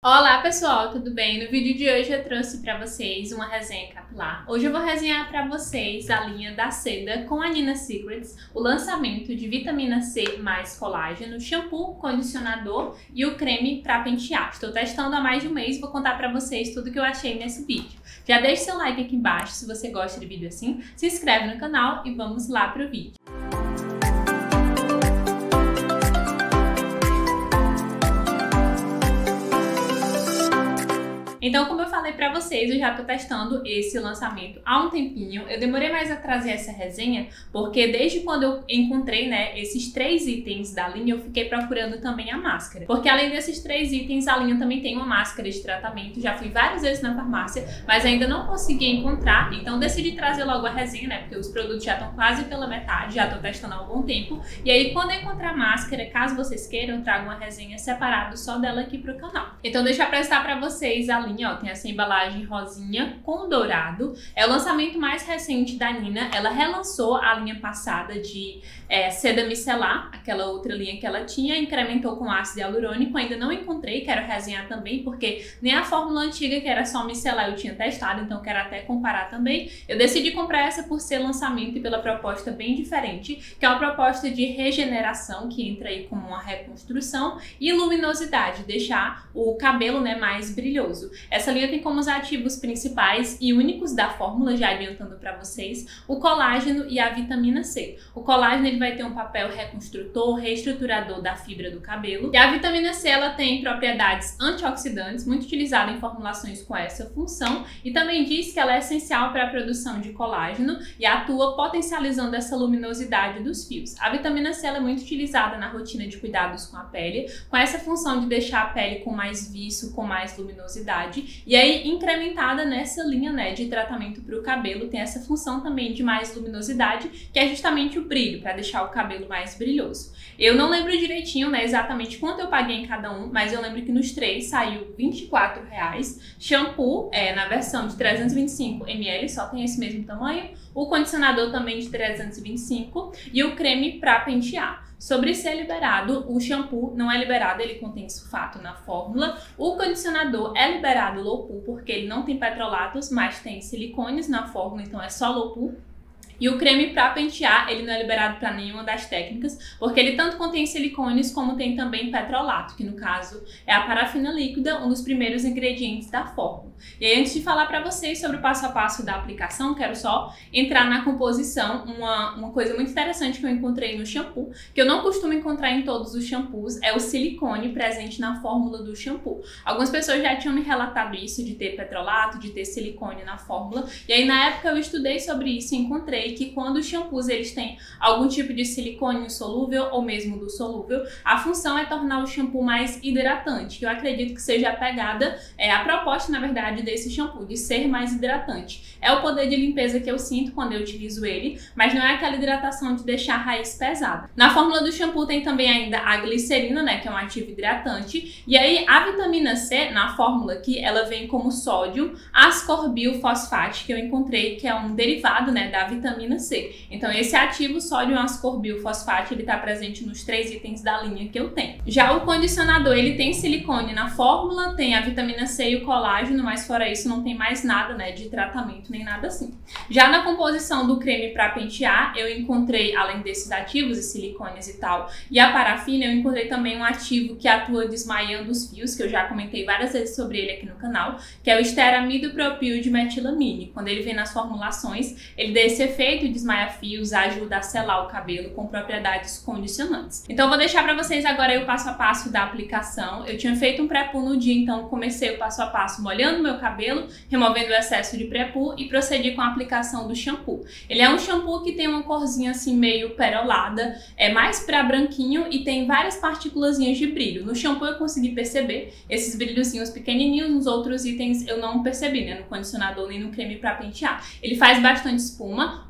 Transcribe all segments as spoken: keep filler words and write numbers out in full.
Olá pessoal, tudo bem? No vídeo de hoje eu trouxe para vocês uma resenha capilar. Hoje eu vou resenhar para vocês a linha da seda com a Nina Secrets, o lançamento de vitamina C mais colágeno, shampoo, condicionador e o creme para pentear. Estou testando há mais de um mês e vou contar para vocês tudo que eu achei nesse vídeo. Já deixe seu like aqui embaixo se você gosta de vídeo assim, se inscreve no canal e vamos lá para o vídeo. Então, como eu falei pra vocês, eu já tô testando esse lançamento há um tempinho. Eu demorei mais a trazer essa resenha, porque desde quando eu encontrei, né, esses três itens da linha, eu fiquei procurando também a máscara. Porque além desses três itens, a linha também tem uma máscara de tratamento. Já fui várias vezes na farmácia, mas ainda não consegui encontrar. Então, decidi trazer logo a resenha, né, porque os produtos já estão quase pela metade, já tô testando há algum tempo. E aí, quando eu encontrar a máscara, caso vocês queiram, eu trago uma resenha separada só dela aqui pro canal. Então, deixa eu apresentar pra vocês a linha. Ó, tem essa embalagem rosinha com dourado. É o lançamento mais recente da Nina. Ela relançou a linha passada de é, seda micelar, aquela outra linha que ela tinha, incrementou com ácido hialurônico. Ainda não encontrei, quero resenhar também, porque nem a fórmula antiga, que era só micelar, eu tinha testado, então quero até comparar também. Eu decidi comprar essa por ser lançamento e pela proposta bem diferente, que é uma proposta de regeneração, que entra aí como uma reconstrução, e luminosidade, deixar o cabelo, né, mais brilhoso. Essa linha tem como os ativos principais e únicos da fórmula, já adiantando para vocês, o colágeno e a vitamina C. O colágeno ele vai ter um papel reconstrutor, reestruturador da fibra do cabelo. E a vitamina C ela tem propriedades antioxidantes, muito utilizada em formulações com essa função. E também diz que ela é essencial para a produção de colágeno e atua potencializando essa luminosidade dos fios. A vitamina C ela é muito utilizada na rotina de cuidados com a pele, com essa função de deixar a pele com mais viço, com mais luminosidade. E aí, incrementada nessa linha, né, de tratamento para o cabelo, tem essa função também de mais luminosidade, que é justamente o brilho, para deixar o cabelo mais brilhoso. Eu não lembro direitinho, né, exatamente quanto eu paguei em cada um, mas eu lembro que nos três saiu vinte e quatro reais. Shampoo, é, na versão de trezentos e vinte e cinco mililitros, só tem esse mesmo tamanho. O condicionador também de trezentos e vinte e cinco e o creme para pentear. Sobre ser liberado, o shampoo não é liberado, ele contém sulfato na fórmula. O condicionador é liberado low pool, porque ele não tem petrolatos, mas tem silicones na fórmula, então é só low pool. E o creme para pentear, ele não é liberado para nenhuma das técnicas, porque ele tanto contém silicones como tem também petrolato, que no caso é a parafina líquida, um dos primeiros ingredientes da fórmula. E aí, antes de falar para vocês sobre o passo a passo da aplicação, quero só entrar na composição. Uma, uma coisa muito interessante que eu encontrei no shampoo, que eu não costumo encontrar em todos os shampoos, é o silicone presente na fórmula do shampoo. Algumas pessoas já tinham me relatado isso, de ter petrolato, de ter silicone na fórmula, e aí na época eu estudei sobre isso e encontrei que quando os shampoos eles têm algum tipo de silicone solúvel ou mesmo do solúvel, a função é tornar o shampoo mais hidratante, que eu acredito que seja a pegada, é a proposta na verdade desse shampoo, de ser mais hidratante. É o poder de limpeza que eu sinto quando eu utilizo ele, mas não é aquela hidratação de deixar a raiz pesada. Na fórmula do shampoo tem também ainda a glicerina, né, que é um ativo hidratante, e aí a vitamina C, na fórmula aqui, ela vem como sódio ascorbilfosfato, que eu encontrei que é um derivado, né, da vitamina C. Então esse ativo sódio ascorbilfosfato ele está presente nos três itens da linha que eu tenho. Já o condicionador ele tem silicone na fórmula, tem a vitamina C e o colágeno, mas fora isso não tem mais nada, né, de tratamento nem nada assim. Já na composição do creme para pentear eu encontrei, além desses ativos e silicones e tal, e a parafina, eu encontrei também um ativo que atua desmaiando os fios, que eu já comentei várias vezes sobre ele aqui no canal, que é o estearamido propil de metilamine. Quando ele vem nas formulações, ele dá esse efeito de desmaia fios, ajuda a selar o cabelo com propriedades condicionantes. Então eu vou deixar para vocês agora aí o passo a passo da aplicação. Eu tinha feito um pré-poo no dia, então comecei o passo a passo molhando meu cabelo, removendo o excesso de pré-poo e procedi com a aplicação do shampoo. Ele é um shampoo que tem uma corzinha assim meio perolada, é mais para branquinho e tem várias partículazinhas de brilho. No shampoo eu consegui perceber esses brilhozinhos pequenininhos, nos outros itens eu não percebi, né, no condicionador nem no creme para pentear. Ele faz bastante espuma. O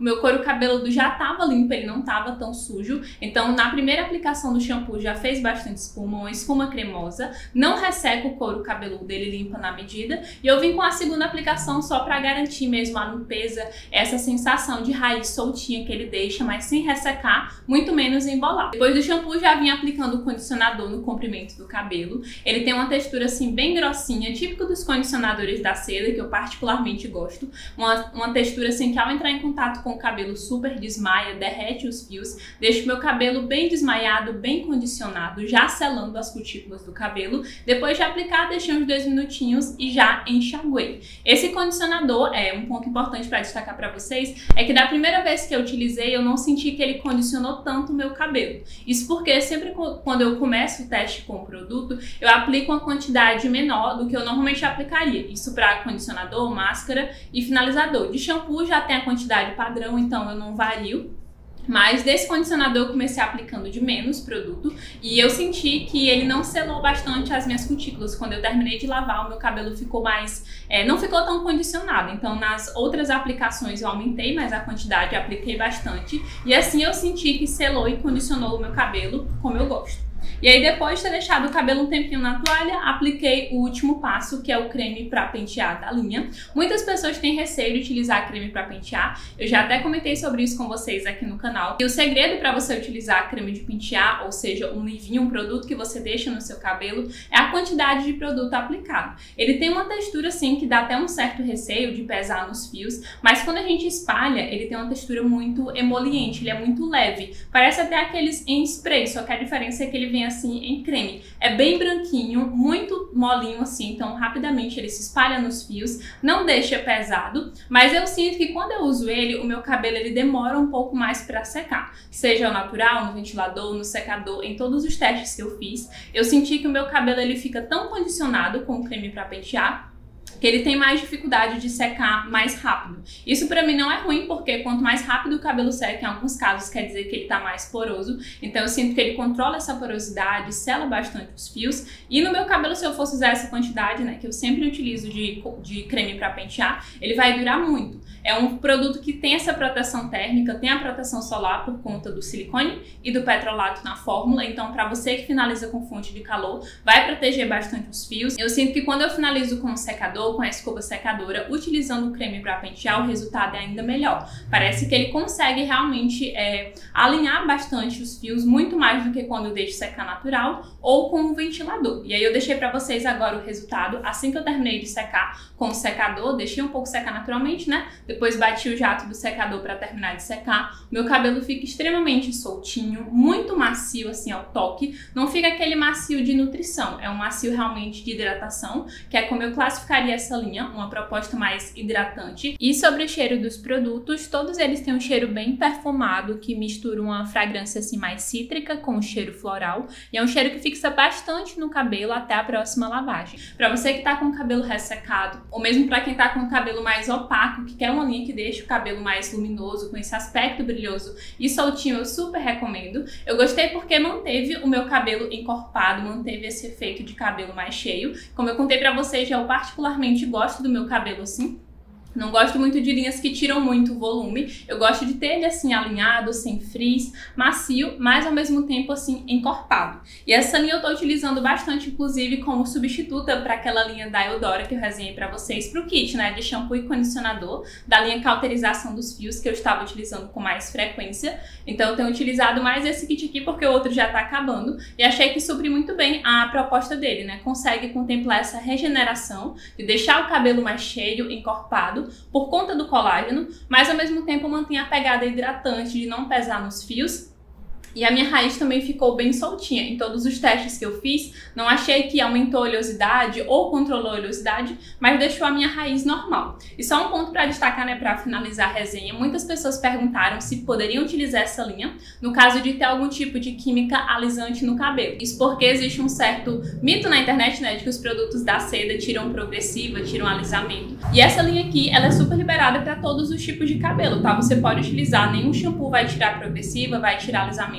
meu couro cabeludo já tava limpo, ele não tava tão sujo. Então, na primeira aplicação do shampoo já fez bastante espuma, uma espuma cremosa, não resseca o couro cabeludo, ele limpa na medida. E eu vim com a segunda aplicação só pra garantir mesmo a limpeza, essa sensação de raiz soltinha que ele deixa, mas sem ressecar, muito menos embolar. Depois do shampoo, já vim aplicando o condicionador no comprimento do cabelo. Ele tem uma textura assim bem grossinha, típico dos condicionadores da seda, que eu particularmente gosto. Uma, uma textura assim que ao entrar em contato com o cabelo super desmaia, derrete os fios, deixa o meu cabelo bem desmaiado, bem condicionado, já selando as cutículas do cabelo. Depois de aplicar, deixei uns dois minutinhos e já enxaguei. Esse condicionador, é um ponto importante para destacar para vocês, é que da primeira vez que eu utilizei, eu não senti que ele condicionou tanto o meu cabelo. Isso porque sempre quando eu começo o teste com o produto, eu aplico uma quantidade menor do que eu normalmente aplicaria. Isso para condicionador, máscara e finalizador. De shampoo já tem a quantidade padrão, então eu não vario. Mas desse condicionador eu comecei aplicando de menos produto e eu senti que ele não selou bastante as minhas cutículas. Quando eu terminei de lavar, o meu cabelo ficou mais... É, não ficou tão condicionado. Então nas outras aplicações eu aumentei mais a quantidade, apliquei bastante. E assim eu senti que selou e condicionou o meu cabelo como eu gosto. E aí depois de ter deixado o cabelo um tempinho na toalha, apliquei o último passo, que é o creme para pentear da linha. Muitas pessoas têm receio de utilizar creme para pentear, eu já até comentei sobre isso com vocês aqui no canal. E o segredo para você utilizar creme de pentear, ou seja, um leave-in, um produto que você deixa no seu cabelo, é a quantidade de produto aplicado. Ele tem uma textura assim que dá até um certo receio de pesar nos fios, mas quando a gente espalha, ele tem uma textura muito emoliente, ele é muito leve. Parece até aqueles em spray, só que a diferença é que ele vem assim em creme. É bem branquinho, muito molinho assim, então rapidamente ele se espalha nos fios, não deixa pesado, mas eu sinto que quando eu uso ele, o meu cabelo ele demora um pouco mais para secar. Seja ao natural, no ventilador, no secador, em todos os testes que eu fiz, eu senti que o meu cabelo ele fica tão condicionado com o creme para pentear, que ele tem mais dificuldade de secar mais rápido. Isso pra mim não é ruim, porque quanto mais rápido o cabelo seca, em alguns casos quer dizer que ele tá mais poroso. Então eu sinto que ele controla essa porosidade, sela bastante os fios. E no meu cabelo, se eu fosse usar essa quantidade, né, que eu sempre utilizo de, de creme pra pentear, ele vai durar muito. É um produto que tem essa proteção térmica, tem a proteção solar por conta do silicone e do petrolato na fórmula. Então pra você que finaliza com fonte de calor, vai proteger bastante os fios. Eu sinto que quando eu finalizo com um secador, com a escova secadora, utilizando o creme para pentear, o resultado é ainda melhor. Parece que ele consegue realmente é, alinhar bastante os fios, muito mais do que quando eu deixo secar natural ou com um ventilador. E aí eu deixei para vocês agora o resultado, assim que eu terminei de secar com o secador, deixei um pouco secar naturalmente, né? Depois bati o jato do secador para terminar de secar. Meu cabelo fica extremamente soltinho, muito macio assim ao toque, não fica aquele macio de nutrição, é um macio realmente de hidratação, que é como eu classificaria essa linha, uma proposta mais hidratante. E sobre o cheiro dos produtos, todos eles têm um cheiro bem perfumado, que mistura uma fragrância assim mais cítrica com um cheiro floral, e é um cheiro que fixa bastante no cabelo até a próxima lavagem. Para você que tá com o cabelo ressecado, ou mesmo para quem tá com o cabelo mais opaco, que quer uma linha que deixe o cabelo mais luminoso, com esse aspecto brilhoso e soltinho, eu super recomendo. Eu gostei porque manteve o meu cabelo encorpado, manteve esse efeito de cabelo mais cheio. Como eu contei para vocês, eu particularmente gosto do meu cabelo assim. Não gosto muito de linhas que tiram muito volume. Eu gosto de ter ele assim alinhado, sem frizz, macio, mas ao mesmo tempo assim encorpado. E essa linha eu tô utilizando bastante, inclusive como substituta para aquela linha da Eudora que eu resenhei para vocês, pro kit, né, de shampoo e condicionador, da linha cauterização dos fios, que eu estava utilizando com mais frequência. Então eu tenho utilizado mais esse kit aqui porque o outro já tá acabando, e achei que supri muito bem a proposta dele, né? Consegue contemplar essa regeneração de deixar o cabelo mais cheio, encorpado, por conta do colágeno, mas ao mesmo tempo mantém a pegada hidratante de não pesar nos fios. E a minha raiz também ficou bem soltinha. Em todos os testes que eu fiz, não achei que aumentou a oleosidade ou controlou a oleosidade, mas deixou a minha raiz normal. E só um ponto para destacar, né, para finalizar a resenha. Muitas pessoas perguntaram se poderiam utilizar essa linha no caso de ter algum tipo de química alisante no cabelo. Isso porque existe um certo mito na internet, né, de que os produtos da seda tiram progressiva, tiram alisamento. E essa linha aqui, ela é super liberada para todos os tipos de cabelo, tá? Você pode utilizar, nenhum shampoo vai tirar progressiva, vai tirar alisamento.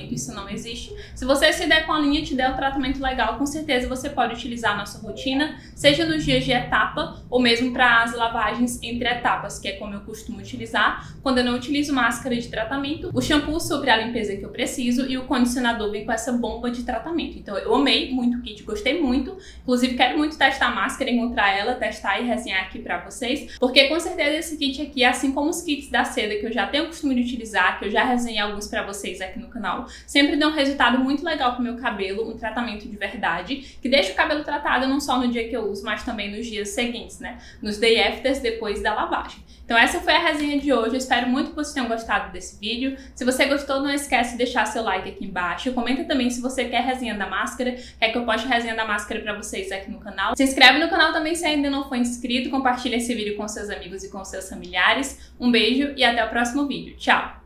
tratamento, isso não existe. Se você se der com a linha e te der o tratamento legal, com certeza você pode utilizar a nossa rotina, seja nos dias de etapa ou mesmo para as lavagens entre etapas, que é como eu costumo utilizar. Quando eu não utilizo máscara de tratamento, o shampoo supre a limpeza que eu preciso e o condicionador vem com essa bomba de tratamento. Então eu amei muito o kit, gostei muito. Inclusive quero muito testar a máscara, encontrar ela, testar e resenhar aqui pra vocês, porque com certeza esse kit aqui, assim como os kits da seda que eu já tenho o costume de utilizar, que eu já resenhei alguns pra vocês aqui no canal, sempre deu um resultado muito legal pro meu cabelo, um tratamento de verdade, que deixa o cabelo tratado não só no dia que eu uso, mas também nos dias seguintes, né? Nos day afters depois da lavagem. Então essa foi a resenha de hoje, eu espero muito que vocês tenham gostado desse vídeo. Se você gostou, não esquece de deixar seu like aqui embaixo. Comenta também se você quer resenha da máscara, quer que eu poste resenha da máscara pra vocês aqui no canal. Se inscreve no canal também se ainda não for inscrito, compartilha esse vídeo com seus amigos e com seus familiares. Um beijo e até o próximo vídeo. Tchau!